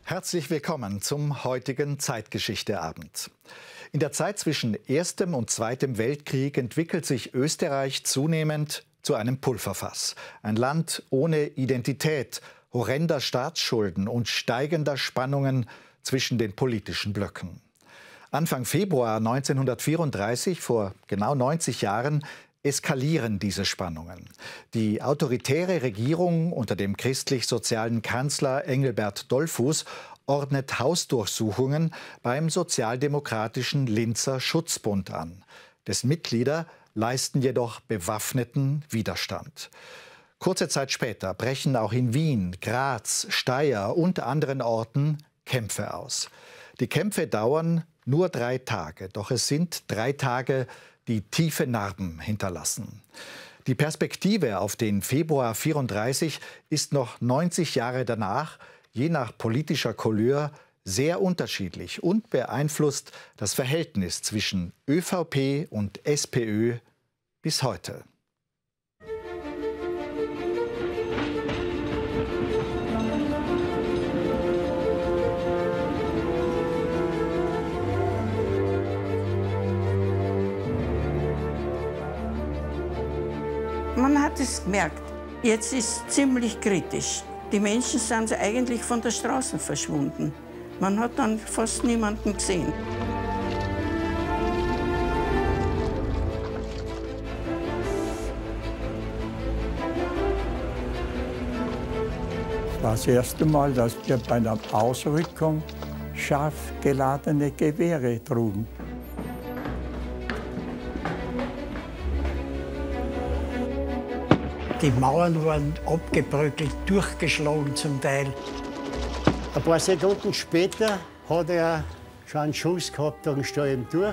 Herzlich willkommen zum heutigen Zeitgeschichteabend. In der Zeit zwischen Erstem und Zweitem Weltkrieg entwickelt sich Österreich zunehmend zu einem Pulverfass. Ein Land ohne Identität, horrender Staatsschulden und steigender Spannungen zwischen den politischen Blöcken. Anfang Februar 1934, vor genau 90 Jahren, eskalieren diese Spannungen. Die autoritäre Regierung unter dem christlich-sozialen Kanzler Engelbert Dollfuß ordnet Hausdurchsuchungen beim sozialdemokratischen Linzer Schutzbund an. Dessen Mitglieder leisten jedoch bewaffneten Widerstand. Kurze Zeit später brechen auch in Wien, Graz, Steyr und anderen Orten Kämpfe aus. Die Kämpfe dauern nur 3 Tage, doch es sind 3 Tage, die tiefe Narben hinterlassen. Die Perspektive auf den Februar 34 ist noch 90 Jahre danach, je nach politischer Couleur, sehr unterschiedlich und beeinflusst das Verhältnis zwischen ÖVP und SPÖ bis heute. Man hat es gemerkt, jetzt ist es ziemlich kritisch. Die Menschen sind eigentlich von der Straße verschwunden. Man hat dann fast niemanden gesehen. Es war das erste Mal, dass wir bei einer Ausrückung scharf geladene Gewehre trugen. Die Mauern waren abgebröckelt, durchgeschlagen zum Teil. Ein paar Sekunden später hat er schon einen Schuss gehabt, da stehe ich ihm durch.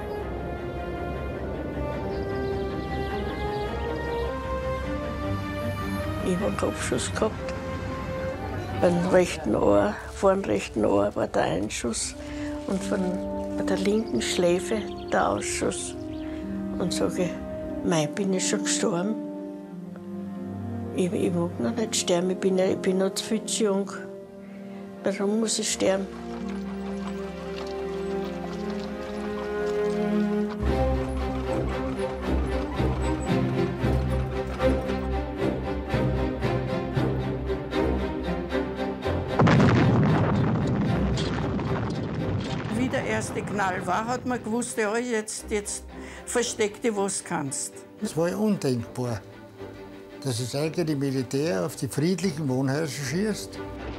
Ich habe einen Kopfschuss gehabt. Beim rechten Ohr, vor dem rechten Ohr war der Einschuss und bei der linken Schläfe der Ausschuss. Und sage, mei, bin ich schon gestorben? Ich mag noch nicht sterben, ich bin noch zu viel zu jung. Warum muss ich sterben? Wie der erste Knall war, hat man gewusst, ja, jetzt versteck dich, was du kannst. Es war undenkbar, dass das eigene Militär auf die friedlichen Wohnhäuser schießt.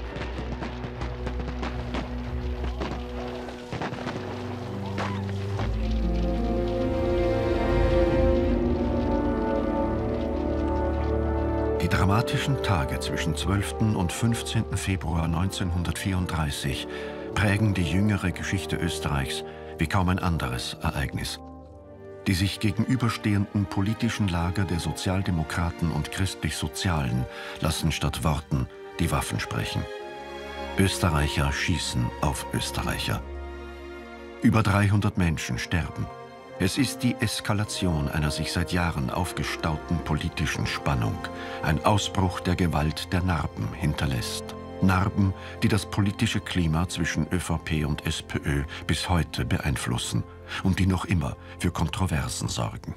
Die dramatischen Tage zwischen 12. und 15. Februar 1934 prägen die jüngere Geschichte Österreichs wie kaum ein anderes Ereignis. Die sich gegenüberstehenden politischen Lager der Sozialdemokraten und Christlich-Sozialen lassen statt Worten die Waffen sprechen. Österreicher schießen auf Österreicher. Über 300 Menschen sterben. Es ist die Eskalation einer sich seit Jahren aufgestauten politischen Spannung, ein Ausbruch der Gewalt, der Narben hinterlässt. Narben, die das politische Klima zwischen ÖVP und SPÖ bis heute beeinflussen und die noch immer für Kontroversen sorgen.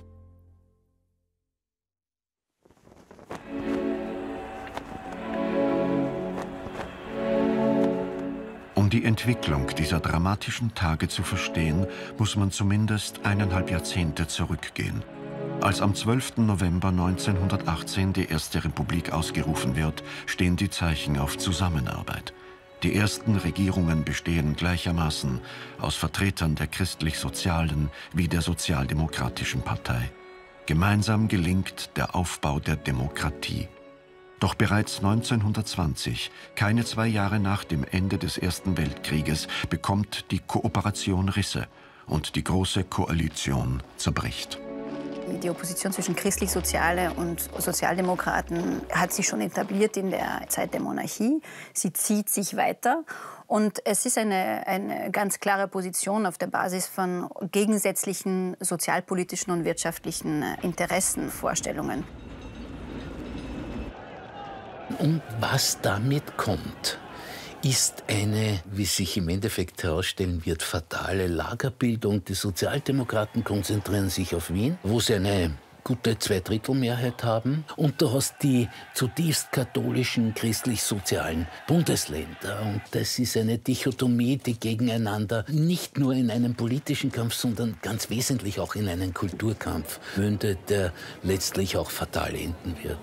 Um die Entwicklung dieser dramatischen Tage zu verstehen, muss man zumindest 1,5 Jahrzehnte zurückgehen. Als am 12. November 1918 die Erste Republik ausgerufen wird, stehen die Zeichen auf Zusammenarbeit. Die ersten Regierungen bestehen gleichermaßen aus Vertretern der Christlich-Sozialen wie der Sozialdemokratischen Partei. Gemeinsam gelingt der Aufbau der Demokratie. Doch bereits 1920, keine 2 Jahre nach dem Ende des Ersten Weltkrieges, bekommt die Kooperation Risse und die Große Koalition zerbricht. Die Opposition zwischen Christlich-Soziale und Sozialdemokraten hat sich schon etabliert in der Zeit der Monarchie. Sie zieht sich weiter. Und es ist eine ganz klare Position auf der Basis von gegensätzlichen sozialpolitischen und wirtschaftlichen Interessenvorstellungen. Und was damit kommt, ist eine, wie sich im Endeffekt herausstellen wird, fatale Lagerbildung. Die Sozialdemokraten konzentrieren sich auf Wien, wo sie eine gute Zweidrittelmehrheit haben. Und du hast die zutiefst katholischen, christlich-sozialen Bundesländer. Und das ist eine Dichotomie, die gegeneinander nicht nur in einem politischen Kampf, sondern ganz wesentlich auch in einen Kulturkampf mündet, der letztlich auch fatal enden wird.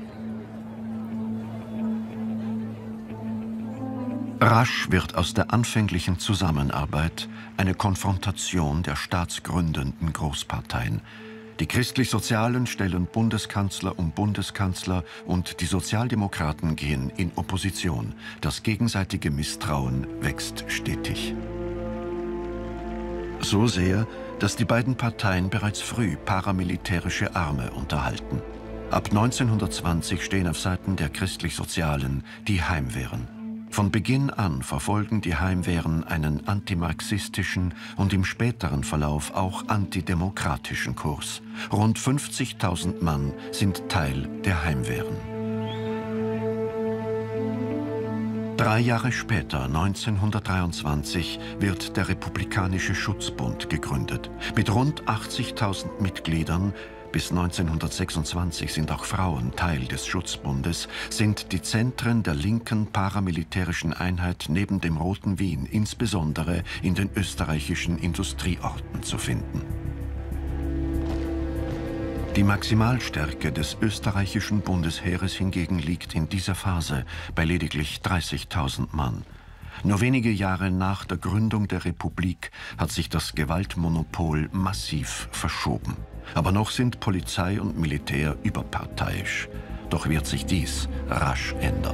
Rasch wird aus der anfänglichen Zusammenarbeit eine Konfrontation der staatsgründenden Großparteien. Die Christlich-Sozialen stellen Bundeskanzler um Bundeskanzler und die Sozialdemokraten gehen in Opposition. Das gegenseitige Misstrauen wächst stetig. So sehr, dass die beiden Parteien bereits früh paramilitärische Arme unterhalten. Ab 1920 stehen auf Seiten der Christlich-Sozialen die Heimwehren. Von Beginn an verfolgen die Heimwehren einen antimarxistischen und im späteren Verlauf auch antidemokratischen Kurs. Rund 50.000 Mann sind Teil der Heimwehren. 3 Jahre später, 1923, wird der Republikanische Schutzbund gegründet. Mit rund 80.000 Mitgliedern, bis 1926 sind auch Frauen Teil des Schutzbundes, sind die Zentren der linken paramilitärischen Einheit neben dem Roten Wien insbesondere in den österreichischen Industrieorten zu finden. Die Maximalstärke des österreichischen Bundesheeres hingegen liegt in dieser Phase bei lediglich 30.000 Mann. Nur wenige Jahre nach der Gründung der Republik hat sich das Gewaltmonopol massiv verschoben. Aber noch sind Polizei und Militär überparteiisch. Doch wird sich dies rasch ändern.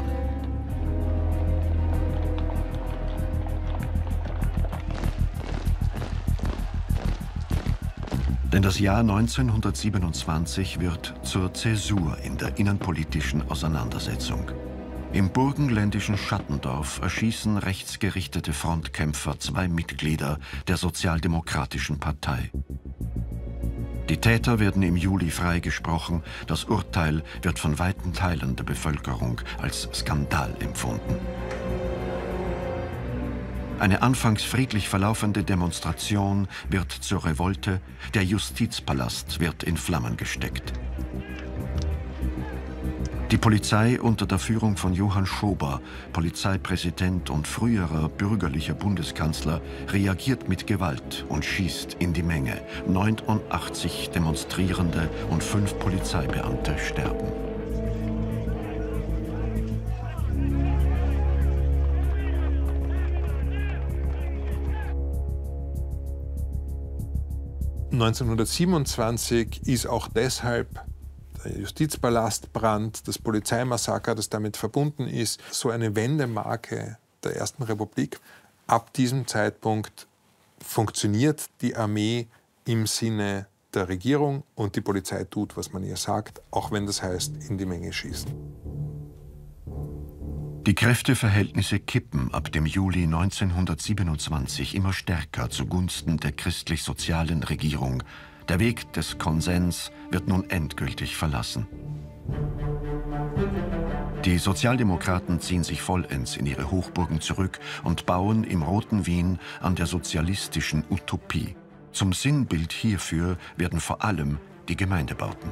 Denn das Jahr 1927 wird zur Zäsur in der innenpolitischen Auseinandersetzung. Im burgenländischen Schattendorf erschießen rechtsgerichtete Frontkämpfer 2 Mitglieder der Sozialdemokratischen Partei. Die Täter werden im Juli freigesprochen. Das Urteil wird von weiten Teilen der Bevölkerung als Skandal empfunden. Eine anfangs friedlich verlaufende Demonstration wird zur Revolte. Der Justizpalast wird in Flammen gesteckt. Die Polizei unter der Führung von Johann Schober, Polizeipräsident und früherer bürgerlicher Bundeskanzler, reagiert mit Gewalt und schießt in die Menge. 89 Demonstrierende und 5 Polizeibeamte sterben. (1927) ist auch deshalb der Justizpalastbrand, das Polizeimassaker, das damit verbunden ist, so eine Wendemarke der Ersten Republik. Ab diesem Zeitpunkt funktioniert die Armee im Sinne der Regierung und die Polizei tut, was man ihr sagt, auch wenn das heißt, in die Menge schießen. Die Kräfteverhältnisse kippen ab dem Juli 1927 immer stärker zugunsten der christlich-sozialen Regierung. Der Weg des Konsens wird nun endgültig verlassen. Die Sozialdemokraten ziehen sich vollends in ihre Hochburgen zurück und bauen im Roten Wien an der sozialistischen Utopie. Zum Sinnbild hierfür werden vor allem die Gemeindebauten.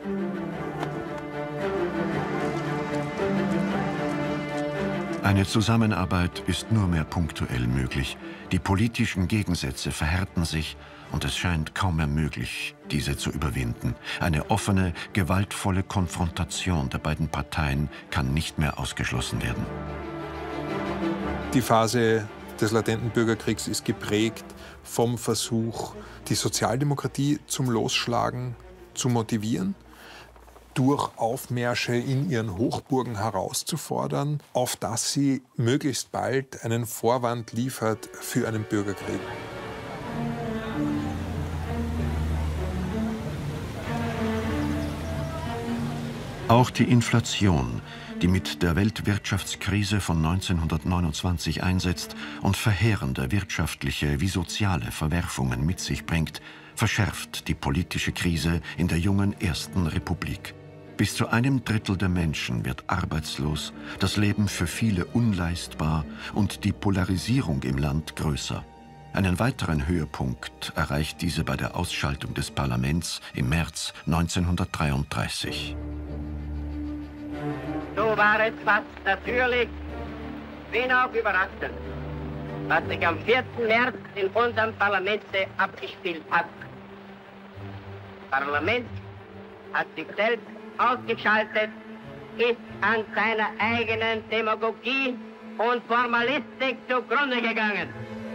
Eine Zusammenarbeit ist nur mehr punktuell möglich. Die politischen Gegensätze verhärten sich und es scheint kaum mehr möglich, diese zu überwinden. Eine offene, gewaltvolle Konfrontation der beiden Parteien kann nicht mehr ausgeschlossen werden. Die Phase des latenten Bürgerkriegs ist geprägt vom Versuch, die Sozialdemokratie zum Losschlagen zu motivieren, durch Aufmärsche in ihren Hochburgen herauszufordern, auf dass sie möglichst bald einen Vorwand liefert für einen Bürgerkrieg. Auch die Inflation, die mit der Weltwirtschaftskrise von 1929 einsetzt und verheerende wirtschaftliche wie soziale Verwerfungen mit sich bringt, verschärft die politische Krise in der jungen Ersten Republik. Bis zu 1/3 der Menschen wird arbeitslos, das Leben für viele unleistbar und die Polarisierung im Land größer. Einen weiteren Höhepunkt erreicht diese bei der Ausschaltung des Parlaments im März 1933. So war es fast natürlich, wenn auch überraschend, was sich am 4. März in unserem Parlament abgespielt hat. Das Parlament hat sich selbst ausgeschaltet, ist an seiner eigenen Demagogie und Formalistik zugrunde gegangen.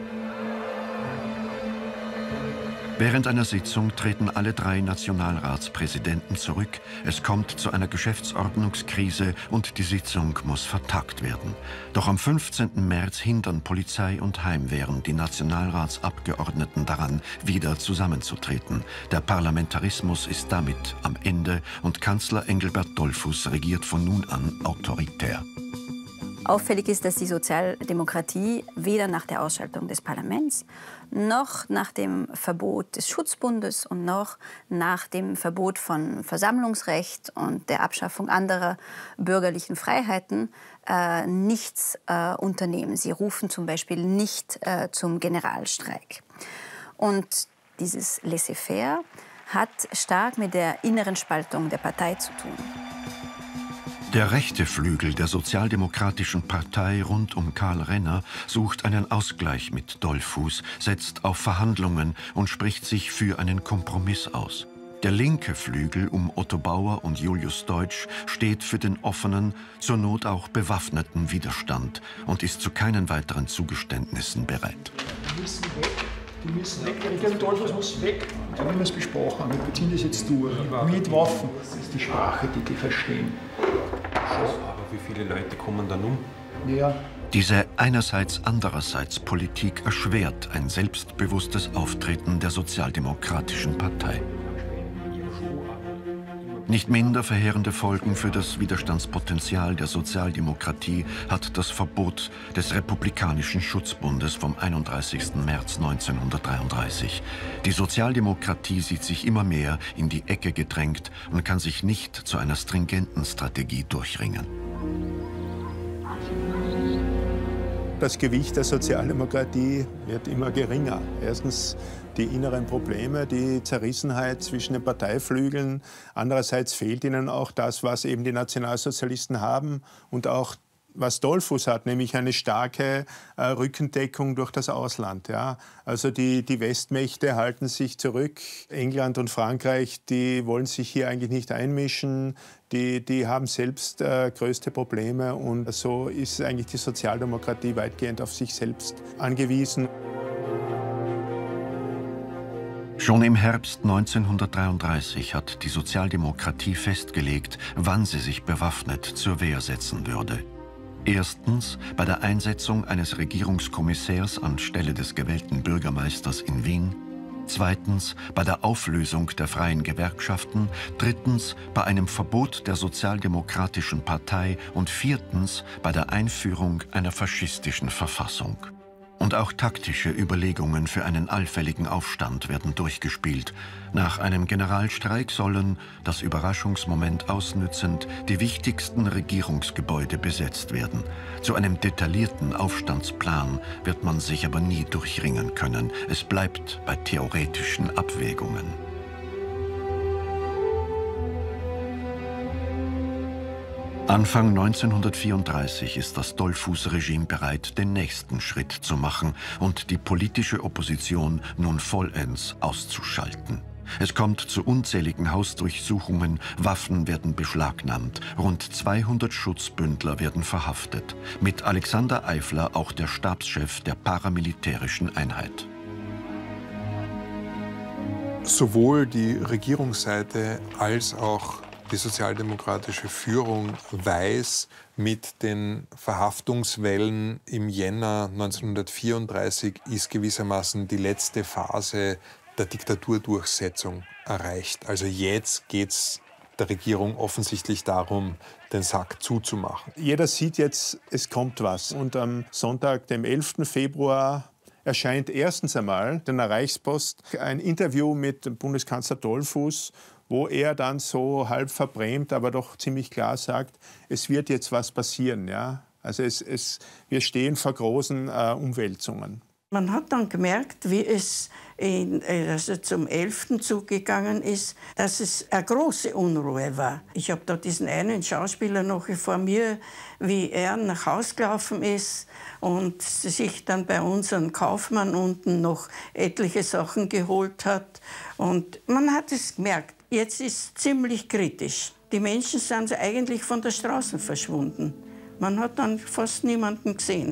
Während einer Sitzung treten alle 3 Nationalratspräsidenten zurück. Es kommt zu einer Geschäftsordnungskrise und die Sitzung muss vertagt werden. Doch am 15. März hindern Polizei und Heimwehren die Nationalratsabgeordneten daran, wieder zusammenzutreten. Der Parlamentarismus ist damit am Ende und Kanzler Engelbert Dollfuß regiert von nun an autoritär. Auffällig ist, dass die Sozialdemokratie weder nach der Ausschaltung des Parlaments noch nach dem Verbot des Schutzbundes und noch nach dem Verbot von Versammlungsrecht und der Abschaffung anderer bürgerlichen Freiheiten nichts unternehmen. Sie rufen zum Beispiel nicht zum Generalstreik. Und dieses Laissez-faire hat stark mit der inneren Spaltung der Partei zu tun. Der rechte Flügel der Sozialdemokratischen Partei rund um Karl Renner sucht einen Ausgleich mit Dollfuß, setzt auf Verhandlungen und spricht sich für einen Kompromiss aus. Der linke Flügel um Otto Bauer und Julius Deutsch steht für den offenen, zur Not auch bewaffneten Widerstand und ist zu keinen weiteren Zugeständnissen bereit. Die müssen weg. Die müssen weg. Der Regierung Dollfuß muss weg. So haben wir es besprochen. Wir beziehen das jetzt durch. Mit Waffen. Das ist die Sprache, die verstehen. Aber wie viele Leute kommen dann um? Ja. Diese einerseits-andererseits Politik erschwert ein selbstbewusstes Auftreten der Sozialdemokratischen Partei. Nicht minder verheerende Folgen für das Widerstandspotenzial der Sozialdemokratie hat das Verbot des Republikanischen Schutzbundes vom 31. März 1933. Die Sozialdemokratie sieht sich immer mehr in die Ecke gedrängt und kann sich nicht zu einer stringenten Strategie durchringen. Das Gewicht der Sozialdemokratie wird immer geringer. Erstens die inneren Probleme, die Zerrissenheit zwischen den Parteiflügeln. Andererseits fehlt ihnen auch das, was eben die Nationalsozialisten haben und auch was Dollfuß hat, nämlich eine starke Rückendeckung durch das Ausland. Ja. Also die Westmächte halten sich zurück. England und Frankreich, die wollen sich hier eigentlich nicht einmischen. Die haben selbst größte Probleme und so ist eigentlich die Sozialdemokratie weitgehend auf sich selbst angewiesen. Schon im Herbst 1933 hat die Sozialdemokratie festgelegt, wann sie sich bewaffnet zur Wehr setzen würde. Erstens bei der Einsetzung eines Regierungskommissärs anstelle des gewählten Bürgermeisters in Wien. Zweitens bei der Auflösung der freien Gewerkschaften. Drittens bei einem Verbot der Sozialdemokratischen Partei. Und viertens bei der Einführung einer faschistischen Verfassung. Und auch taktische Überlegungen für einen allfälligen Aufstand werden durchgespielt. Nach einem Generalstreik sollen, das Überraschungsmoment ausnützend, die wichtigsten Regierungsgebäude besetzt werden. Zu einem detaillierten Aufstandsplan wird man sich aber nie durchringen können. Es bleibt bei theoretischen Abwägungen. Anfang 1934 ist das Dollfuß-Regime bereit, den nächsten Schritt zu machen und die politische Opposition nun vollends auszuschalten. Es kommt zu unzähligen Hausdurchsuchungen, Waffen werden beschlagnahmt, rund 200 Schutzbündler werden verhaftet. Mit Alexander Eifler auch der Stabschef der paramilitärischen Einheit. Sowohl die Regierungsseite als auch die sozialdemokratische Führung weiß, mit den Verhaftungswellen im Jänner 1934 ist gewissermaßen die letzte Phase der Diktaturdurchsetzung erreicht. Also jetzt geht es der Regierung offensichtlich darum, den Sack zuzumachen. Jeder sieht jetzt, es kommt was. Und am Sonntag, dem 11. Februar, erscheint erstens einmal in der Reichspost ein Interview mit Bundeskanzler Dollfuß, wo er dann so halb verbrämt, aber doch ziemlich klar sagt, es wird jetzt was passieren. Ja? Also wir stehen vor großen Umwälzungen. Man hat dann gemerkt, wie es also zum 11. zugegangen ist, dass es eine große Unruhe war. Ich habe da diesen einen Schauspieler noch vor mir, wie er nach Hause gelaufen ist und sich dann bei unserem Kaufmann unten noch etliche Sachen geholt hat. Und man hat es gemerkt, jetzt ist es ziemlich kritisch. Die Menschen sind eigentlich von der Straße verschwunden. Man hat dann fast niemanden gesehen.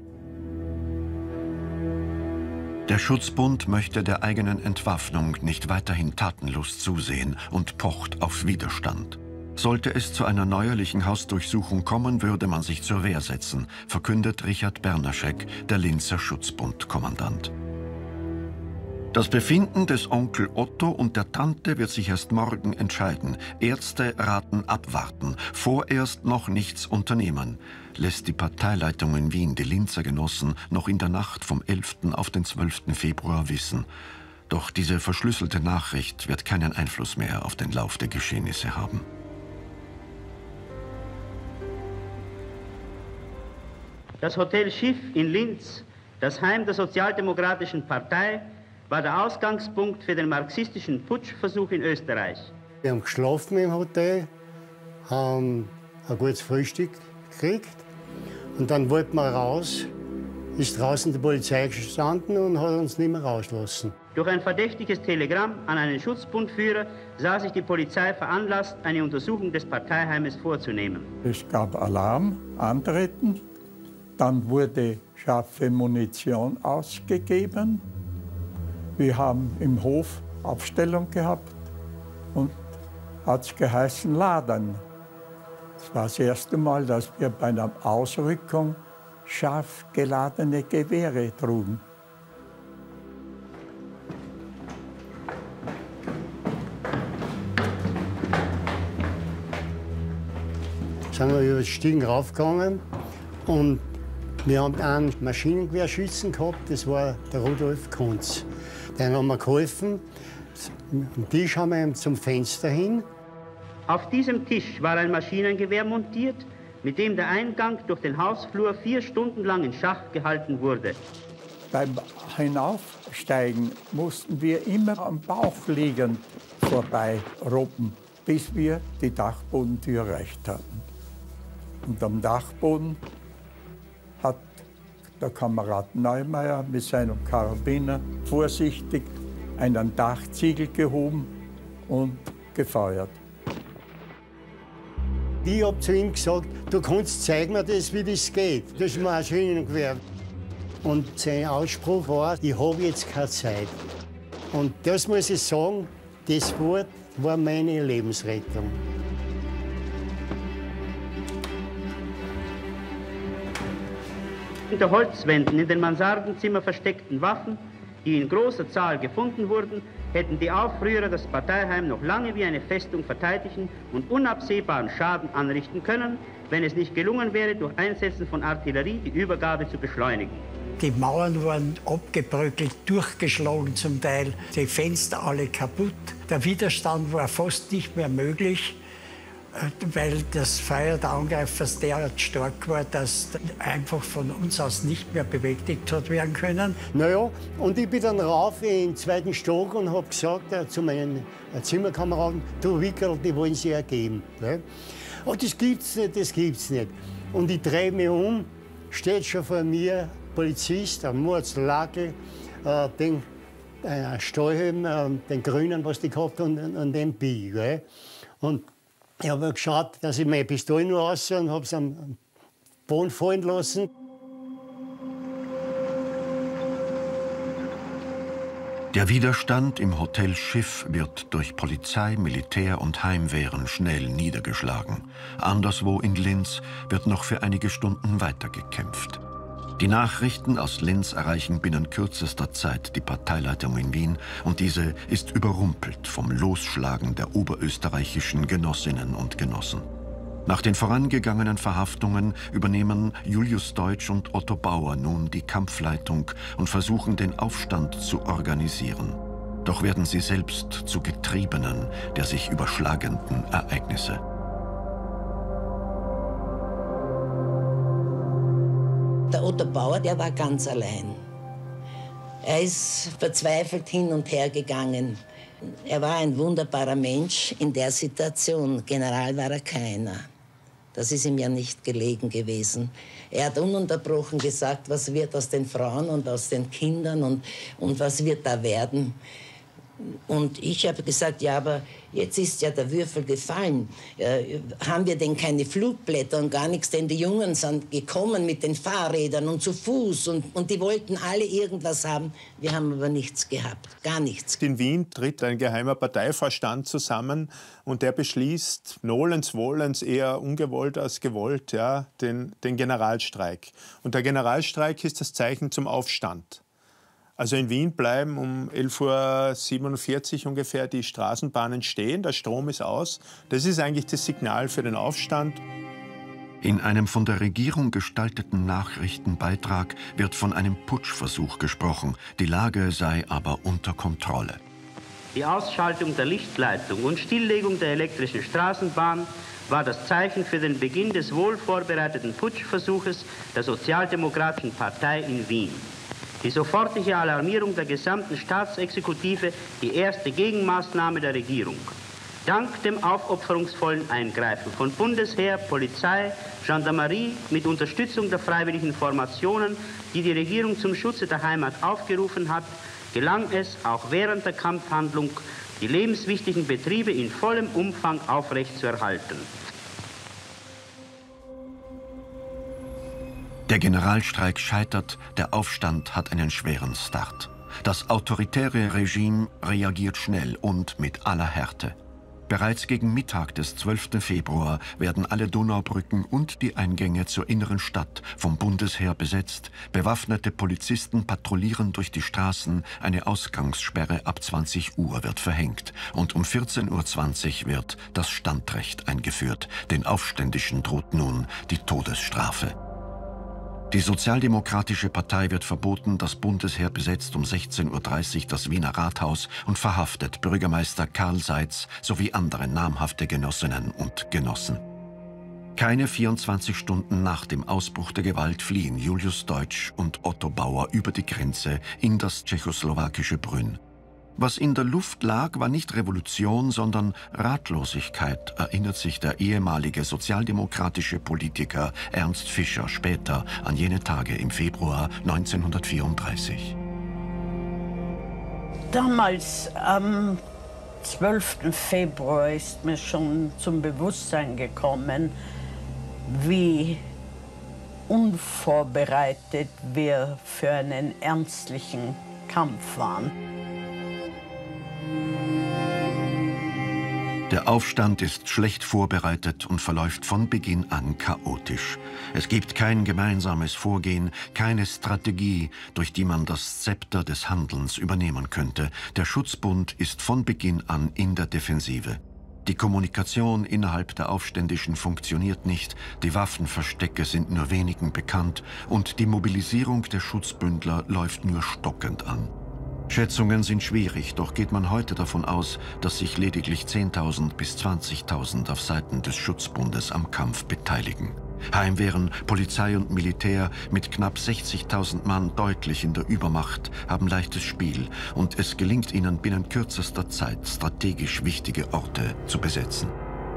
Der Schutzbund möchte der eigenen Entwaffnung nicht weiterhin tatenlos zusehen und pocht auf Widerstand. Sollte es zu einer neuerlichen Hausdurchsuchung kommen, würde man sich zur Wehr setzen, verkündet Richard Bernaschek, der Linzer Schutzbundkommandant. Das Befinden des Onkel Otto und der Tante wird sich erst morgen entscheiden. Ärzte raten abwarten, vorerst noch nichts unternehmen, lässt die Parteileitung in Wien die Linzer Genossen noch in der Nacht vom 11. auf den 12. Februar wissen. Doch diese verschlüsselte Nachricht wird keinen Einfluss mehr auf den Lauf der Geschehnisse haben. Das Hotel Schiff in Linz, das Heim der Sozialdemokratischen Partei, war der Ausgangspunkt für den marxistischen Putschversuch in Österreich. Wir haben geschlafen im Hotel, haben ein gutes Frühstück gekriegt und dann wollten wir raus, ist draußen die Polizei gestanden und hat uns nicht mehr rauslassen. Durch ein verdächtiges Telegramm an einen Schutzbundführer sah sich die Polizei veranlasst, eine Untersuchung des Parteiheimes vorzunehmen. Es gab Alarm, Antreten, dann wurde scharfe Munition ausgegeben. Wir haben im Hof Aufstellung gehabt und hat es geheißen, laden. Es war das erste Mal, dass wir bei einer Ausrückung scharf geladene Gewehre trugen. Sind wir über die Stiegen raufgegangen und wir haben einen Maschinengewehrschützen gehabt, das war der Rudolf Kunz. Den haben wir geholfen. Am Tisch haben wir ihn zum Fenster hin. Auf diesem Tisch war ein Maschinengewehr montiert, mit dem der Eingang durch den Hausflur 4 Stunden lang in Schach gehalten wurde. Beim Hinaufsteigen mussten wir immer am Bauch liegend vorbei robben, bis wir die Dachbodentür erreicht hatten. Und am Dachboden hat der Kamerad Neumeier mit seinem Karabiner vorsichtig einen Dachziegel gehoben und gefeuert. Ich habe zu ihm gesagt, du kannst zeigen mir das, wie das geht. Das ist Maschinengewehr. Und sein Ausspruch war, ich habe jetzt keine Zeit. Und das muss ich sagen, das Wort war meine Lebensrettung. Hinter Holzwänden in den Mansardenzimmer versteckten Waffen, die in großer Zahl gefunden wurden, hätten die Aufrührer das Parteiheim noch lange wie eine Festung verteidigen und unabsehbaren Schaden anrichten können, wenn es nicht gelungen wäre, durch Einsetzen von Artillerie die Übergabe zu beschleunigen. Die Mauern waren abgebröckelt, durchgeschlagen zum Teil, die Fenster alle kaputt. Der Widerstand war fast nicht mehr möglich, weil das Feuer der Angreifers derart stark war, dass einfach von uns aus nicht mehr bewältigt hat werden können. Naja, und ich bin dann rauf in den 2. Stock und habe gesagt zu meinen Zimmerkameraden, du Wickerl, die wollen sie ergeben. Ne? Oh, das gibt's nicht, das gibt's nicht. Und ich drehe mich um, steht schon vor mir Polizist, ein Mordslackel, den Stahlhelm, den grünen, was die gehabt haben, und den Bi. Ne? Und ich habe geschaut, dass ich meine Pistole nur raus und habe es am Boden fallen lassen. Der Widerstand im Hotel Schiff wird durch Polizei, Militär und Heimwehren schnell niedergeschlagen. Anderswo in Linz wird noch für einige Stunden weitergekämpft. Die Nachrichten aus Linz erreichen binnen kürzester Zeit die Parteileitung in Wien und diese ist überrumpelt vom Losschlagen der oberösterreichischen Genossinnen und Genossen. Nach den vorangegangenen Verhaftungen übernehmen Julius Deutsch und Otto Bauer nun die Kampfleitung und versuchen, den Aufstand zu organisieren. Doch werden sie selbst zu Getriebenen der sich überschlagenden Ereignisse. Der Otto Bauer, der war ganz allein. Er ist verzweifelt hin und her gegangen. Er war ein wunderbarer Mensch in der Situation. General war er keiner. Das ist ihm ja nicht gelegen gewesen. Er hat ununterbrochen gesagt, was wird aus den Frauen und aus den Kindern und was wird da werden. Und ich habe gesagt, ja, aber jetzt ist ja der Würfel gefallen. Haben wir denn keine Flugblätter und gar nichts? Denn die Jungen sind gekommen mit den Fahrrädern und zu Fuß und die wollten alle irgendwas haben. Wir haben aber nichts gehabt, gar nichts. In Wien tritt ein geheimer Parteivorstand zusammen und der beschließt, nolens wohlens, eher ungewollt als gewollt, ja, den Generalstreik. Und der Generalstreik ist das Zeichen zum Aufstand. Also in Wien bleiben um 11:47 Uhr ungefähr die Straßenbahnen stehen, der Strom ist aus. Das ist eigentlich das Signal für den Aufstand. In einem von der Regierung gestalteten Nachrichtenbeitrag wird von einem Putschversuch gesprochen. Die Lage sei aber unter Kontrolle. Die Ausschaltung der Lichtleitung und Stilllegung der elektrischen Straßenbahn war das Zeichen für den Beginn des wohl vorbereiteten Putschversuches der Sozialdemokratischen Partei in Wien. Die sofortige Alarmierung der gesamten Staatsexekutive, die erste Gegenmaßnahme der Regierung. Dank dem aufopferungsvollen Eingreifen von Bundesheer, Polizei, Gendarmerie mit Unterstützung der freiwilligen Formationen, die die Regierung zum Schutze der Heimat aufgerufen hat, gelang es, auch während der Kampfhandlung, die lebenswichtigen Betriebe in vollem Umfang aufrechtzuerhalten. Der Generalstreik scheitert, der Aufstand hat einen schweren Start. Das autoritäre Regime reagiert schnell und mit aller Härte. Bereits gegen Mittag des 12. Februar werden alle Donaubrücken und die Eingänge zur inneren Stadt vom Bundesheer besetzt. Bewaffnete Polizisten patrouillieren durch die Straßen. Eine Ausgangssperre ab 20 Uhr wird verhängt. Und um 14:20 Uhr wird das Standrecht eingeführt. Den Aufständischen droht nun die Todesstrafe. Die Sozialdemokratische Partei wird verboten, das Bundesheer besetzt um 16:30 Uhr das Wiener Rathaus und verhaftet Bürgermeister Karl Seitz sowie andere namhafte Genossinnen und Genossen. Keine 24 Stunden nach dem Ausbruch der Gewalt fliehen Julius Deutsch und Otto Bauer über die Grenze in das tschechoslowakische Brünn. Was in der Luft lag, war nicht Revolution, sondern Ratlosigkeit, erinnert sich der ehemalige sozialdemokratische Politiker Ernst Fischer später an jene Tage im Februar 1934. Damals, am 12. Februar, ist mir schon zum Bewusstsein gekommen, wie unvorbereitet wir für einen ernstlichen Kampf waren. Der Aufstand ist schlecht vorbereitet und verläuft von Beginn an chaotisch. Es gibt kein gemeinsames Vorgehen, keine Strategie, durch die man das Zepter des Handelns übernehmen könnte. Der Schutzbund ist von Beginn an in der Defensive. Die Kommunikation innerhalb der Aufständischen funktioniert nicht, die Waffenverstecke sind nur wenigen bekannt und die Mobilisierung der Schutzbündler läuft nur stockend an. Schätzungen sind schwierig, doch geht man heute davon aus, dass sich lediglich 10.000 bis 20.000 auf Seiten des Schutzbundes am Kampf beteiligen. Heimwehren, Polizei und Militär mit knapp 60.000 Mann deutlich in der Übermacht haben leichtes Spiel und es gelingt ihnen binnen kürzester Zeit strategisch wichtige Orte zu besetzen.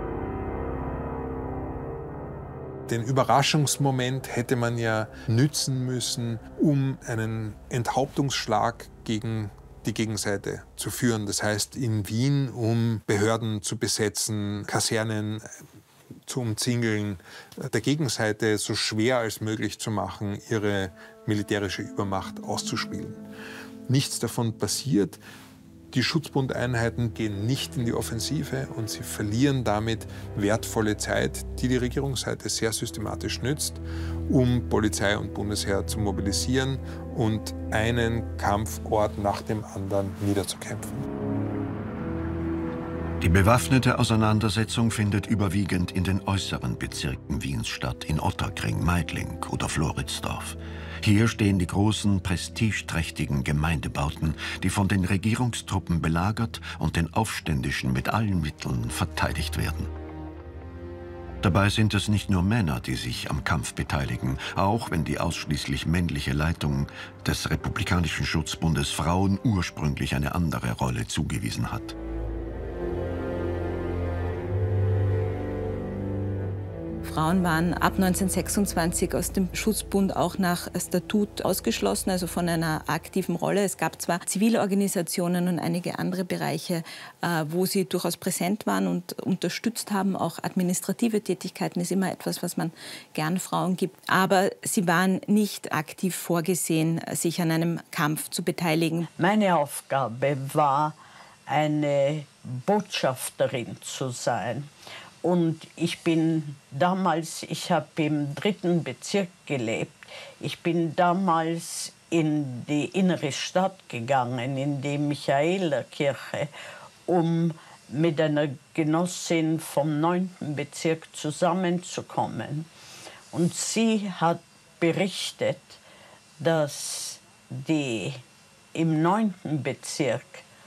Den Überraschungsmoment hätte man ja nützen müssen, um einen Enthauptungsschlag gegen die Gegenseite zu führen. Das heißt in Wien, um Behörden zu besetzen, Kasernen zu umzingeln, der Gegenseite so schwer als möglich zu machen, ihre militärische Übermacht auszuspielen. Nichts davon passiert. Die Schutzbundeinheiten gehen nicht in die Offensive und sie verlieren damit wertvolle Zeit, die die Regierungsseite sehr systematisch nützt, um Polizei und Bundesheer zu mobilisieren und einen Kampfort nach dem anderen niederzukämpfen. Die bewaffnete Auseinandersetzung findet überwiegend in den äußeren Bezirken Wiens statt, in Ottakring, Meidling oder Floridsdorf. Hier stehen die großen, prestigeträchtigen Gemeindebauten, die von den Regierungstruppen belagert und den Aufständischen mit allen Mitteln verteidigt werden. Dabei sind es nicht nur Männer, die sich am Kampf beteiligen, auch wenn die ausschließlich männliche Leitung des Republikanischen Schutzbundes Frauen ursprünglich eine andere Rolle zugewiesen hat. Frauen waren ab 1926 aus dem Schutzbund auch nach Statut ausgeschlossen, also von einer aktiven Rolle. Es gab zwar Zivilorganisationen und einige andere Bereiche, wo sie durchaus präsent waren und unterstützt haben. Auch administrative Tätigkeiten ist immer etwas, was man gern Frauen gibt. Aber sie waren nicht aktiv vorgesehen, sich an einem Kampf zu beteiligen. Meine Aufgabe war, eine Botschafterin zu sein. Und ich habe im 3. Bezirk gelebt. Ich bin damals in die innere Stadt gegangen, in die Michaelerkirche, um mit einer Genossin vom 9. Bezirk zusammenzukommen. Und sie hat berichtet, dass im 9. Bezirk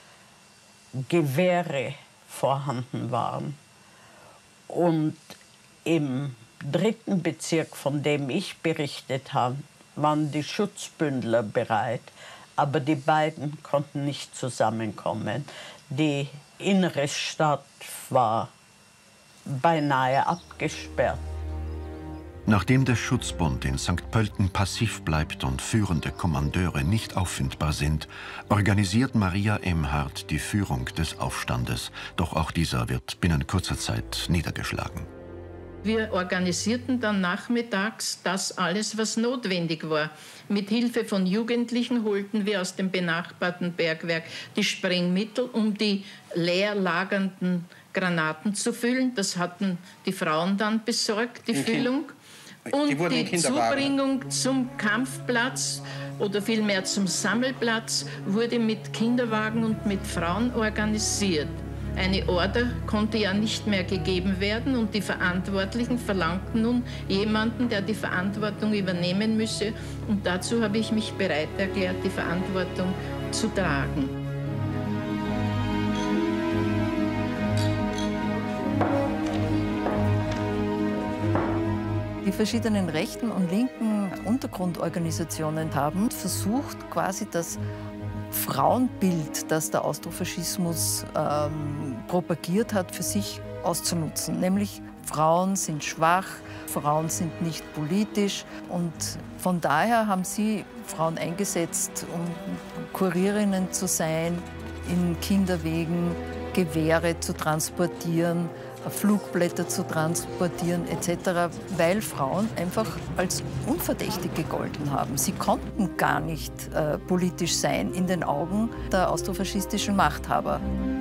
Gewehre vorhanden waren. Und im 3. Bezirk, von dem ich berichtet habe, waren die Schutzbündler bereit. Aber die beiden konnten nicht zusammenkommen. Die innere Stadt war beinahe abgesperrt. Nachdem der Schutzbund in St. Pölten passiv bleibt und führende Kommandeure nicht auffindbar sind, organisiert Maria Emhard die Führung des Aufstandes. Doch auch dieser wird binnen kurzer Zeit niedergeschlagen. Wir organisierten dann nachmittags das alles, was notwendig war. Mit Hilfe von Jugendlichen holten wir aus dem benachbarten Bergwerk die Sprengmittel, um die leer lagernden Granaten zu füllen. Das hatten die Frauen dann besorgt, die Füllung. Und die Zubringung zum Kampfplatz oder vielmehr zum Sammelplatz wurde mit Kinderwagen und mit Frauen organisiert. Eine Order konnte ja nicht mehr gegeben werden und die Verantwortlichen verlangten nun jemanden, der die Verantwortung übernehmen müsse. Und dazu habe ich mich bereit erklärt, die Verantwortung zu tragen. Die verschiedenen rechten und linken Untergrundorganisationen haben versucht, quasi das Frauenbild, das der Austrofaschismus propagiert hat, für sich auszunutzen. Nämlich Frauen sind schwach, Frauen sind nicht politisch. Und von daher haben sie Frauen eingesetzt, um Kurierinnen zu sein, in Kinderwegen Gewehre zu transportieren, Flugblätter zu transportieren etc., weil Frauen einfach als unverdächtig gegolten haben. Sie konnten gar nicht politisch sein in den Augen der austrofaschistischen Machthaber.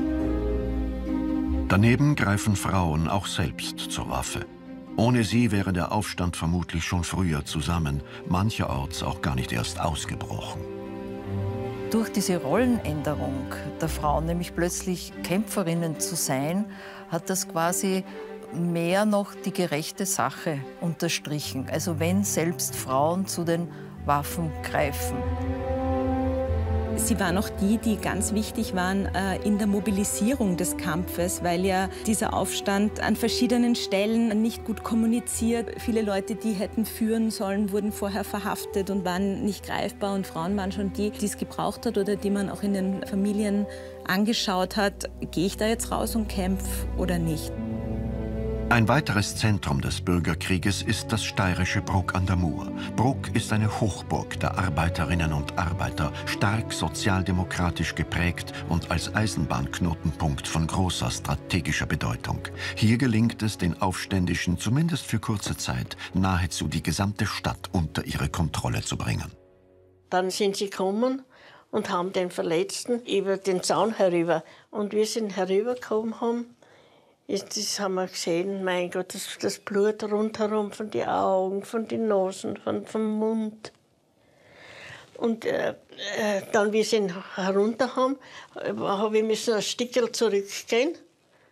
Daneben greifen Frauen auch selbst zur Waffe. Ohne sie wäre der Aufstand vermutlich schon früher zusammen, mancherorts auch gar nicht erst ausgebrochen. Durch diese Rollenänderung der Frauen, nämlich plötzlich Kämpferinnen zu sein, hat das quasi mehr noch die gerechte Sache unterstrichen. Also wenn selbst Frauen zu den Waffen greifen. Sie waren auch die, die ganz wichtig waren in der Mobilisierung des Kampfes, weil ja dieser Aufstand an verschiedenen Stellen nicht gut kommuniziert. Viele Leute, die hätten führen sollen, wurden vorher verhaftet und waren nicht greifbar. Und Frauen waren schon die, die es gebraucht hat oder die man auch in den Familien angeschaut hat. Gehe ich da jetzt raus und kämpfe oder nicht? Ein weiteres Zentrum des Bürgerkrieges ist das steirische Bruck an der Mur. Bruck ist eine Hochburg der Arbeiterinnen und Arbeiter, stark sozialdemokratisch geprägt und als Eisenbahnknotenpunkt von großer strategischer Bedeutung. Hier gelingt es den Aufständischen, zumindest für kurze Zeit, nahezu die gesamte Stadt unter ihre Kontrolle zu bringen. Dann sind sie gekommen und haben den Verletzten über den Zaun herüber. Und wir sind herübergekommen haben, das haben wir gesehen, mein Gott, das Blut rundherum von den Augen, von den Nasen, vom Mund. Und dann, wie sie ihn herunter haben, habe ich müssen ein Stückchen zurückgehen,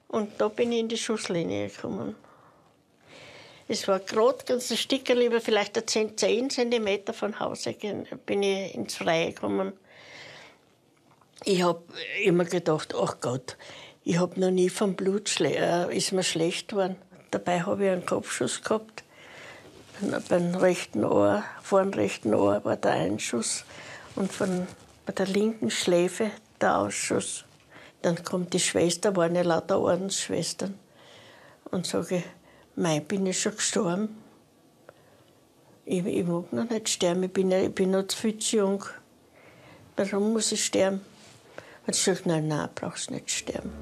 Und da bin ich in die Schusslinie gekommen. Es war gerade ganz ein Stückchen, über vielleicht 10 Zentimeter von Hause bin ich ins Freie gekommen. Ich habe immer gedacht, ach Gott, ich habe noch nie vom Blut ist mir schlecht geworden. Dabei habe ich einen Kopfschuss gehabt. Beim rechten Ohr, vor dem rechten Ohr war der Einschuss und bei der linken Schläfe der Ausschuss. Dann kommt die Schwester, waren ja lauter Ordensschwestern, und sage, mei, bin ich schon gestorben? Ich mag noch nicht sterben, ich bin noch viel zu jung. Warum muss ich sterben? Und ich sage, nein, brauchst nicht sterben.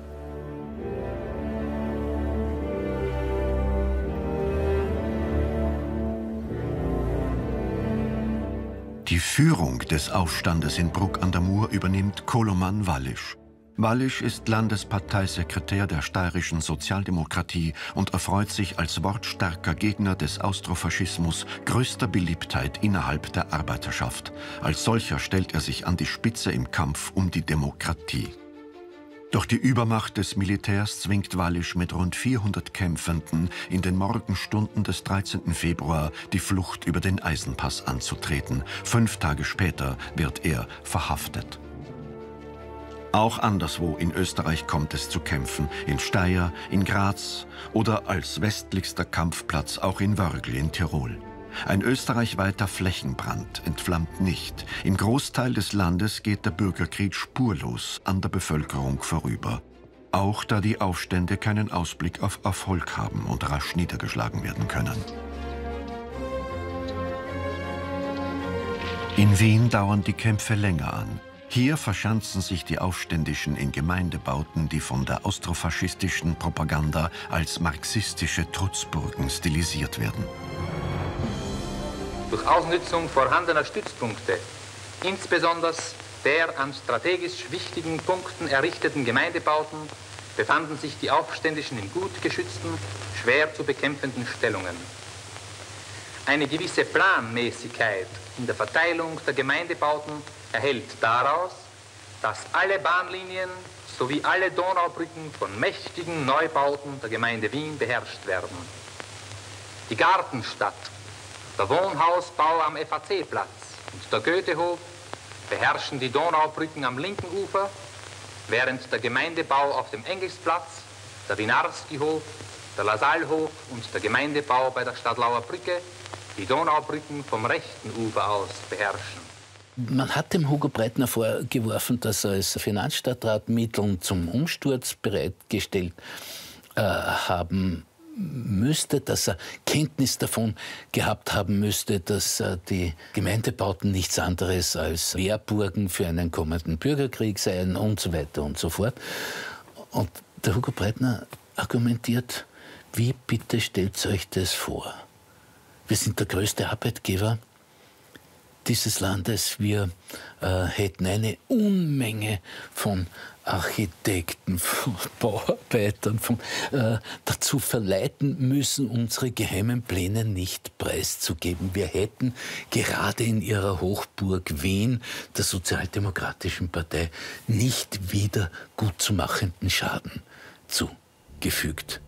Die Führung des Aufstandes in Bruck an der Mur übernimmt Koloman Wallisch. Wallisch ist Landesparteisekretär der steirischen Sozialdemokratie und erfreut sich als wortstarker Gegner des Austrofaschismus größter Beliebtheit innerhalb der Arbeiterschaft. Als solcher stellt er sich an die Spitze im Kampf um die Demokratie. Doch die Übermacht des Militärs zwingt Wallisch mit rund 400 Kämpfenden in den Morgenstunden des 13. Februar die Flucht über den Eisenpass anzutreten. 5 Tage später wird er verhaftet. Auch anderswo in Österreich kommt es zu Kämpfen, in Steyr, in Graz oder als westlichster Kampfplatz auch in Wörgl in Tirol. Ein österreichweiter Flächenbrand entflammt nicht. Im Großteil des Landes geht der Bürgerkrieg spurlos an der Bevölkerung vorüber. Auch da die Aufstände keinen Ausblick auf Erfolg haben und rasch niedergeschlagen werden können. In Wien dauern die Kämpfe länger an. Hier verschanzen sich die Aufständischen in Gemeindebauten, die von der austrofaschistischen Propaganda als marxistische Trutzburgen stilisiert werden. Durch Ausnutzung vorhandener Stützpunkte, insbesondere der an strategisch wichtigen Punkten errichteten Gemeindebauten, befanden sich die Aufständischen in gut geschützten, schwer zu bekämpfenden Stellungen. Eine gewisse Planmäßigkeit in der Verteilung der Gemeindebauten erhellt daraus, dass alle Bahnlinien sowie alle Donaubrücken von mächtigen Neubauten der Gemeinde Wien beherrscht werden. Die Gartenstadt, der Wohnhausbau am FAC-Platz und der Goethehof beherrschen die Donaubrücken am linken Ufer, während der Gemeindebau auf dem Engelsplatz, der Winarski-Hof, der Lasallhof und der Gemeindebau bei der Stadlauer Brücke die Donaubrücken vom rechten Ufer aus beherrschen. Man hat dem Hugo Breitner vorgeworfen, dass er als Finanzstadtrat Mittel zum Umsturz bereitgestellt haben müsste, dass er Kenntnis davon gehabt haben müsste, dass die Gemeindebauten nichts anderes als Wehrburgen für einen kommenden Bürgerkrieg seien und so weiter und so fort. Und der Hugo Breitner argumentiert, wie bitte stellt euch das vor? Wir sind der größte Arbeitgeber dieses Landes. Wir hätten eine Unmenge von Architekten, von Bauarbeitern dazu verleiten müssen, unsere geheimen Pläne nicht preiszugeben. Wir hätten gerade in ihrer Hochburg Wien der Sozialdemokratischen Partei nicht wieder gut zu machenden Schaden zugefügt.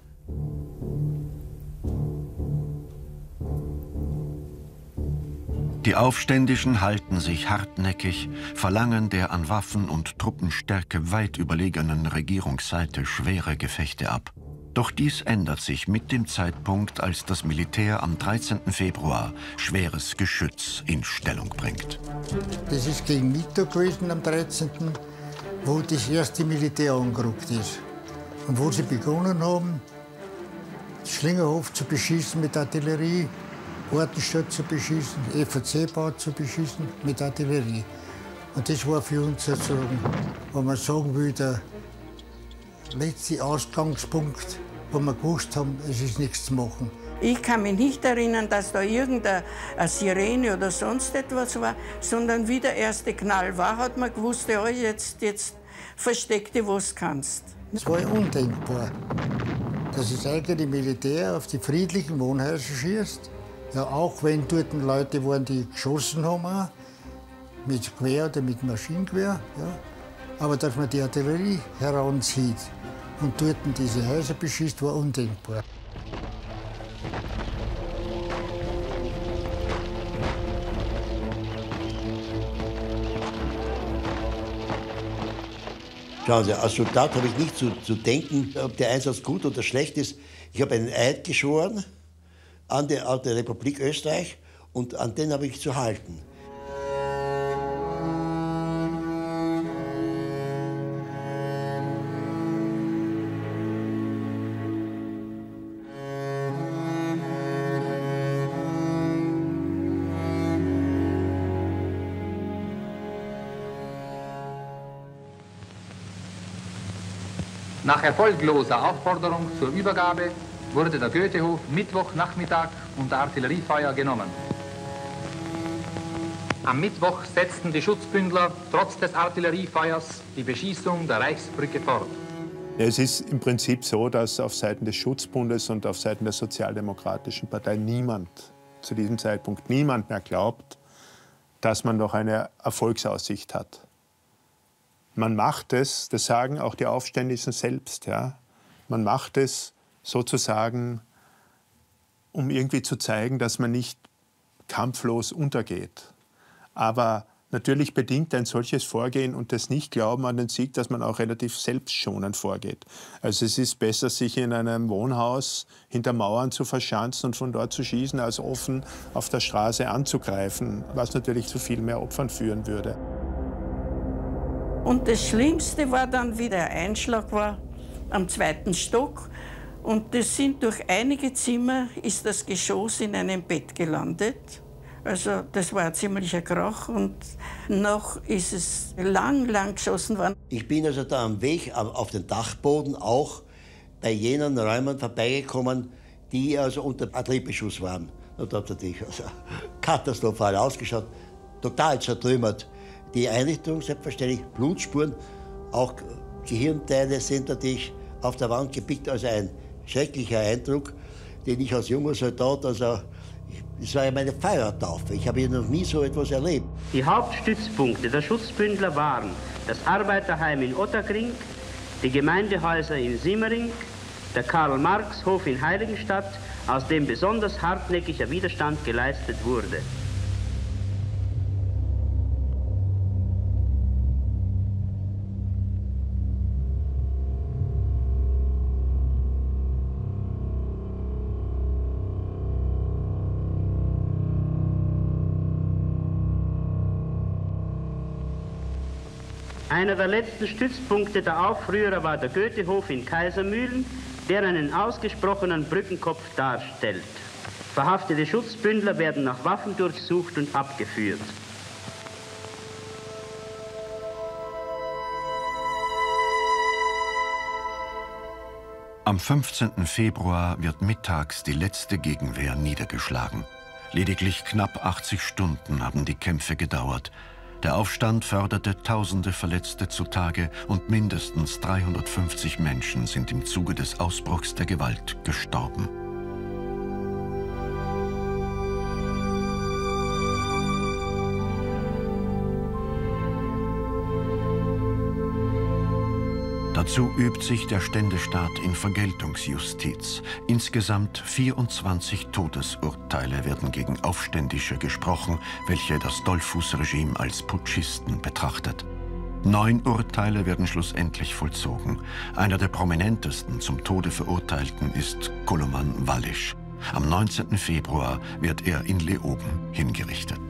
Die Aufständischen halten sich hartnäckig, verlangen der an Waffen und Truppenstärke weit überlegenen Regierungsseite schwere Gefechte ab. Doch dies ändert sich mit dem Zeitpunkt, als das Militär am 13. Februar schweres Geschütz in Stellung bringt. Das ist gegen Mittag gewesen am 13., wo das erste Militär angerückt ist. Und wo sie begonnen haben, Schlingerhof zu beschießen mit Artillerie, Ortenstadt zu beschießen, FAC-Bau zu beschießen mit Artillerie. Und das war für uns sozusagen, wenn man sagen will, der letzte Ausgangspunkt, wo wir gewusst haben, es ist nichts zu machen. Ich kann mich nicht erinnern, dass da irgendeine Sirene oder sonst etwas war, sondern wie der erste Knall war, hat man gewusst, ja, jetzt versteck dich, was du kannst. Es war undenkbar, dass das eigene Militär auf die friedlichen Wohnhäuser schießt. Ja, auch wenn dort Leute waren, die geschossen haben, auch, mit Gewehr oder mit Maschinengewehr. Ja. Aber dass man die Artillerie heranzieht und dort diese Häuser beschießt, war undenkbar. Schauen Sie, als Soldat habe ich nicht zu denken, ob der Einsatz gut oder schlecht ist. Ich habe einen Eid geschworen an die Republik Österreich und an den habe ich zu halten. Nach erfolgloser Aufforderung zur Übergabe wurde der Goethehof Mittwochnachmittag unter Artilleriefeuer genommen. Am Mittwoch setzten die Schutzbündler trotz des Artilleriefeuers die Beschießung der Reichsbrücke fort. Es ist im Prinzip so, dass auf Seiten des Schutzbundes und auf Seiten der Sozialdemokratischen Partei zu diesem Zeitpunkt niemand mehr glaubt, dass man noch eine Erfolgsaussicht hat. Man macht es, das sagen auch die Aufständischen selbst, ja, man macht es sozusagen, um irgendwie zu zeigen, dass man nicht kampflos untergeht. Aber natürlich bedingt ein solches Vorgehen und das Nicht-Glauben an den Sieg, dass man auch relativ selbstschonend vorgeht. Also es ist besser, sich in einem Wohnhaus hinter Mauern zu verschanzen und von dort zu schießen, als offen auf der Straße anzugreifen, was natürlich zu viel mehr Opfern führen würde. Und das Schlimmste war dann, wie der Einschlag war, am 2. Stock. Und das sind durch einige Zimmer, ist das Geschoss in einem Bett gelandet. Also das war ein ziemlicher Krach und noch ist es lang geschossen worden. Ich bin also da am Weg auf den Dachboden auch bei jenen Räumen vorbeigekommen, die also unter Artilleriebeschuss waren. Und da hat natürlich also katastrophal ausgeschaut, total zertrümmert. Die Einrichtung, selbstverständlich Blutspuren, auch Gehirnteile sind natürlich auf der Wand gepickt. Also ein schrecklicher Eindruck, den ich als junger Soldat, also das war ja meine Feuertaufe. Ich habe noch nie so etwas erlebt. Die Hauptstützpunkte der Schutzbündler waren das Arbeiterheim in Ottakring, die Gemeindehäuser in Simmering, der Karl-Marx-Hof in Heiligenstadt, aus dem besonders hartnäckiger Widerstand geleistet wurde. Einer der letzten Stützpunkte der Aufrührer war der Goethehof in Kaisermühlen, der einen ausgesprochenen Brückenkopf darstellt. Verhaftete Schutzbündler werden nach Waffen durchsucht und abgeführt. Am 15. Februar wird mittags die letzte Gegenwehr niedergeschlagen. Lediglich knapp 80 Stunden haben die Kämpfe gedauert. Der Aufstand förderte tausende Verletzte zutage und mindestens 350 Menschen sind im Zuge des Ausbruchs der Gewalt gestorben. Dazu übt sich der Ständestaat in Vergeltungsjustiz. Insgesamt 24 Todesurteile werden gegen Aufständische gesprochen, welche das Dollfuß-Regime als Putschisten betrachtet. 9 Urteile werden schlussendlich vollzogen. Einer der prominentesten zum Tode Verurteilten ist Koloman Wallisch. Am 19. Februar wird er in Leoben hingerichtet.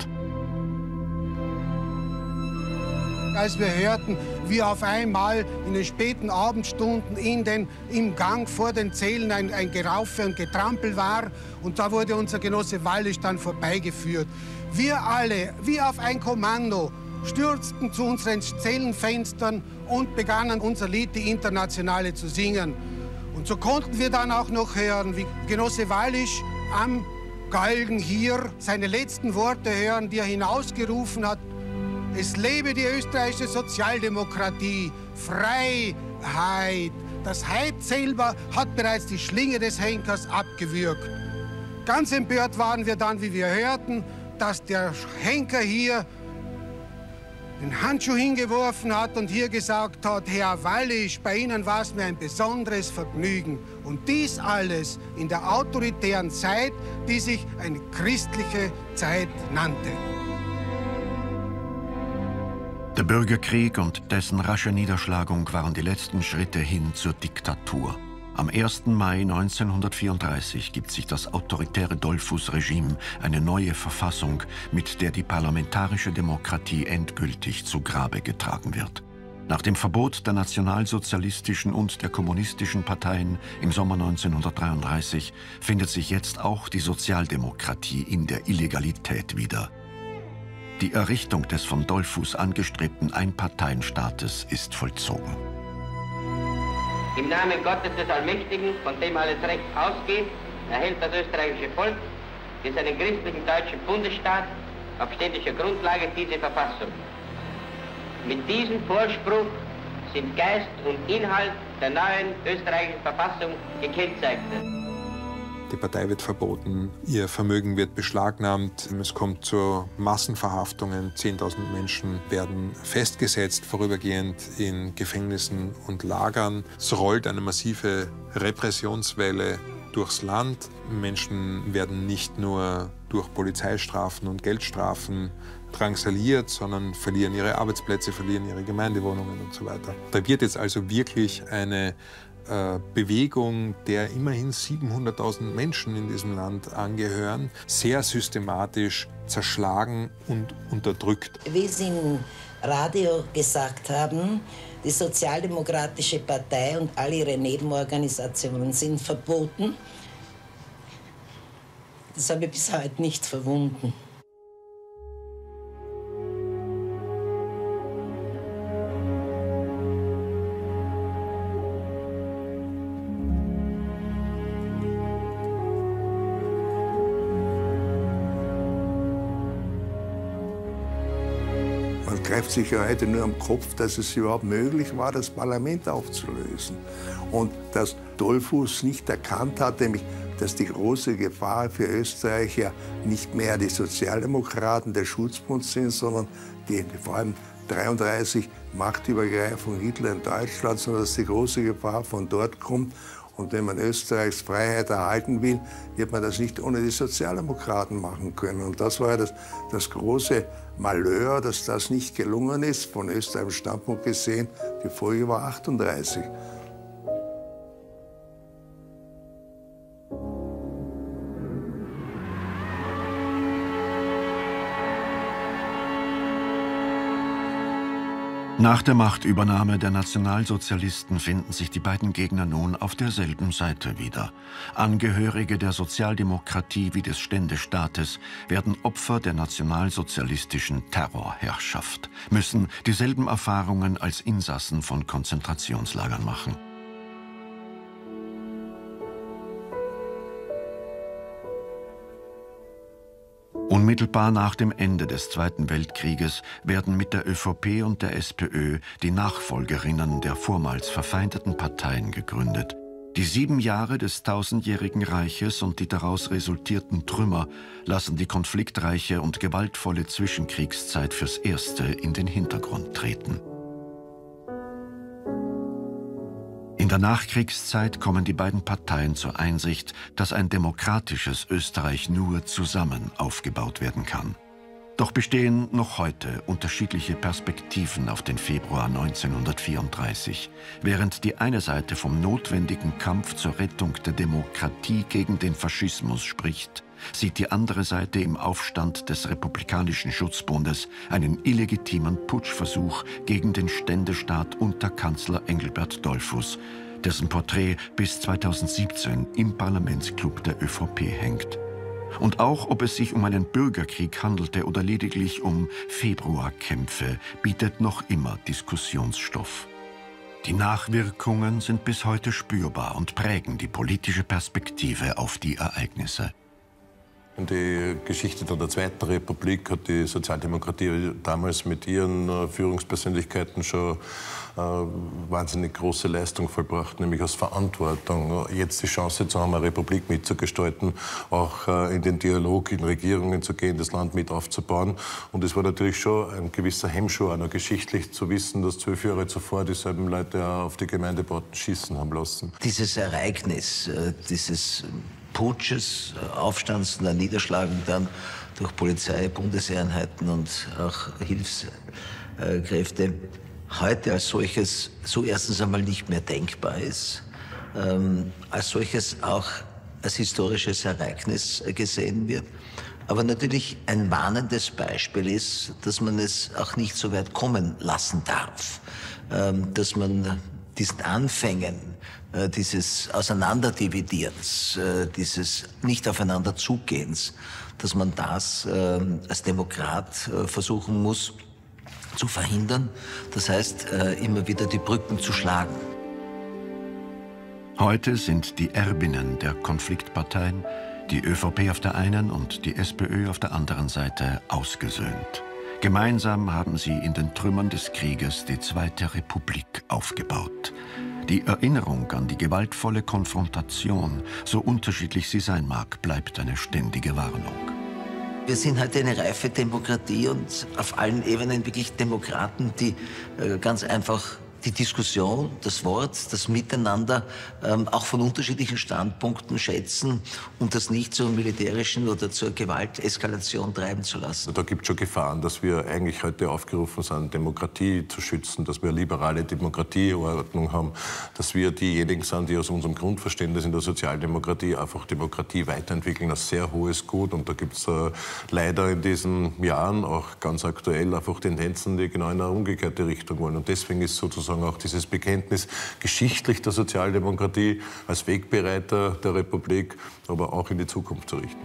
Als wir hörten, wie auf einmal in den späten Abendstunden im Gang vor den Zellen ein Geraufe und Getrampel war und da wurde unser Genosse Wallisch dann vorbeigeführt. Wir alle, wie auf ein Kommando, stürzten zu unseren Zellenfenstern und begannen unser Lied Die Internationale zu singen. Und so konnten wir dann auch noch hören, wie Genosse Wallisch am Galgen hier seine letzten Worte hören, die er hinausgerufen hat. Es lebe die österreichische Sozialdemokratie, Freiheit. Das Heid selber hat bereits die Schlinge des Henkers abgewürgt. Ganz empört waren wir dann, wie wir hörten, dass der Henker hier den Handschuh hingeworfen hat und hier gesagt hat, Herr Wallisch, bei Ihnen war es mir ein besonderes Vergnügen. Und dies alles in der autoritären Zeit, die sich eine christliche Zeit nannte. Der Bürgerkrieg und dessen rasche Niederschlagung waren die letzten Schritte hin zur Diktatur. Am 1. Mai 1934 gibt sich das autoritäre Dollfuß-Regime eine neue Verfassung, mit der die parlamentarische Demokratie endgültig zu Grabe getragen wird. Nach dem Verbot der nationalsozialistischen und der kommunistischen Parteien im Sommer 1933 findet sich jetzt auch die Sozialdemokratie in der Illegalität wieder. Die Errichtung des von Dollfuß angestrebten Einparteienstaates ist vollzogen. Im Namen Gottes des Allmächtigen, von dem alles Recht ausgeht, erhält das österreichische Volk für seinen christlichen deutschen Bundesstaat auf ständischer Grundlage diese Verfassung. Mit diesem Vorspruch sind Geist und Inhalt der neuen österreichischen Verfassung gekennzeichnet. Die Partei wird verboten, ihr Vermögen wird beschlagnahmt, es kommt zu Massenverhaftungen, 10.000 Menschen werden festgesetzt, vorübergehend in Gefängnissen und Lagern. Es rollt eine massive Repressionswelle durchs Land. Menschen werden nicht nur durch Polizeistrafen und Geldstrafen drangsaliert, sondern verlieren ihre Arbeitsplätze, verlieren ihre Gemeindewohnungen und so weiter. Da wird jetzt also wirklich eine Bewegung, der immerhin 700.000 Menschen in diesem Land angehören, sehr systematisch zerschlagen und unterdrückt. Wie Sie im Radio gesagt haben, die Sozialdemokratische Partei und all ihre Nebenorganisationen sind verboten. Das habe ich bis heute nicht verwunden. Man greift sich ja heute nur am Kopf, dass es überhaupt möglich war, das Parlament aufzulösen. Und dass Dollfuß nicht erkannt hat, nämlich, dass die große Gefahr für Österreich ja nicht mehr die Sozialdemokraten, der Schutzbund sind, sondern die vor allem 1933 Machtübergreifung Hitler in Deutschland, sondern dass die große Gefahr von dort kommt. Und wenn man Österreichs Freiheit erhalten will, wird man das nicht ohne die Sozialdemokraten machen können. Und das war ja das große Malheur, dass das nicht gelungen ist, von Österreichs Standpunkt gesehen. Die Folge war 1938. Nach der Machtübernahme der Nationalsozialisten finden sich die beiden Gegner nun auf derselben Seite wieder. Angehörige der Sozialdemokratie wie des Ständestaates werden Opfer der nationalsozialistischen Terrorherrschaft, müssen dieselben Erfahrungen als Insassen von Konzentrationslagern machen. Unmittelbar nach dem Ende des Zweiten Weltkrieges werden mit der ÖVP und der SPÖ die Nachfolgerinnen der vormals verfeindeten Parteien gegründet. Die 7 Jahre des Tausendjährigen Reiches und die daraus resultierten Trümmer lassen die konfliktreiche und gewaltvolle Zwischenkriegszeit fürs Erste in den Hintergrund treten. In der Nachkriegszeit kommen die beiden Parteien zur Einsicht, dass ein demokratisches Österreich nur zusammen aufgebaut werden kann. Doch bestehen noch heute unterschiedliche Perspektiven auf den Februar 1934. Während die eine Seite vom notwendigen Kampf zur Rettung der Demokratie gegen den Faschismus spricht, sieht die andere Seite im Aufstand des Republikanischen Schutzbundes einen illegitimen Putschversuch gegen den Ständestaat unter Kanzler Engelbert Dollfuß, dessen Porträt bis 2017 im Parlamentsclub der ÖVP hängt. Und auch ob es sich um einen Bürgerkrieg handelte oder lediglich um Februarkämpfe, bietet noch immer Diskussionsstoff. Die Nachwirkungen sind bis heute spürbar und prägen die politische Perspektive auf die Ereignisse. In die Geschichte der Zweiten Republik hat die Sozialdemokratie damals mit ihren Führungspersönlichkeiten schon wahnsinnig große Leistung vollbracht, nämlich aus Verantwortung. Jetzt die Chance zu haben, eine Republik mitzugestalten, auch in den Dialog in Regierungen zu gehen, das Land mit aufzubauen. Und es war natürlich schon ein gewisser Hemmschuh, auch noch geschichtlich zu wissen, dass 12 Jahre zuvor dieselben Leute auch auf die Gemeindebauten schießen haben lassen. Dieses Ereignis, dieses Putsches, Aufstands und Niederschlagen dann durch Polizei, Bundeseinheiten und auch Hilfskräfte heute als solches so erstens einmal nicht mehr denkbar ist, als solches auch als historisches Ereignis gesehen wird, aber natürlich ein warnendes Beispiel ist, dass man es auch nicht so weit kommen lassen darf, dass man diesen Anfängen dieses Auseinanderdividierens, dieses Nicht-aufeinander-Zugehens, dass man das als Demokrat versuchen muss zu verhindern. Das heißt, immer wieder die Brücken zu schlagen. Heute sind die Erbinnen der Konfliktparteien, die ÖVP auf der einen und die SPÖ auf der anderen Seite, ausgesöhnt. Gemeinsam haben sie in den Trümmern des Krieges die Zweite Republik aufgebaut. Die Erinnerung an die gewaltvolle Konfrontation, so unterschiedlich sie sein mag, bleibt eine ständige Warnung. Wir sind heute eine reife Demokratie und auf allen Ebenen wirklich Demokraten, die ganz einfach die Diskussion, das Wort, das Miteinander auch von unterschiedlichen Standpunkten schätzen und das nicht zur militärischen oder zur Gewalteskalation treiben zu lassen. Da gibt es schon Gefahren, dass wir eigentlich heute aufgerufen sind, Demokratie zu schützen, dass wir eine liberale Demokratieordnung haben, dass wir diejenigen sind, die aus unserem Grundverständnis in der Sozialdemokratie einfach Demokratie weiterentwickeln, ein sehr hohes Gut. Und da gibt es leider in diesen Jahren auch ganz aktuell einfach Tendenzen, die genau in eine umgekehrte Richtung wollen. Und deswegen ist sozusagen auch dieses Bekenntnis geschichtlich der Sozialdemokratie als Wegbereiter der Republik, aber auch in die Zukunft zu richten.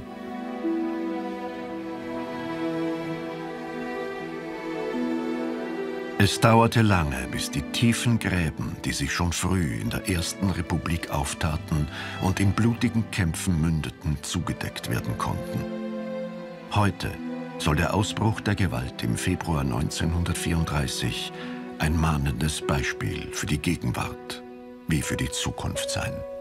Es dauerte lange, bis die tiefen Gräben, die sich schon früh in der Ersten Republik auftaten und in blutigen Kämpfen mündeten, zugedeckt werden konnten. Heute soll der Ausbruch der Gewalt im Februar 1934 ein mahnendes Beispiel für die Gegenwart wie für die Zukunft sein.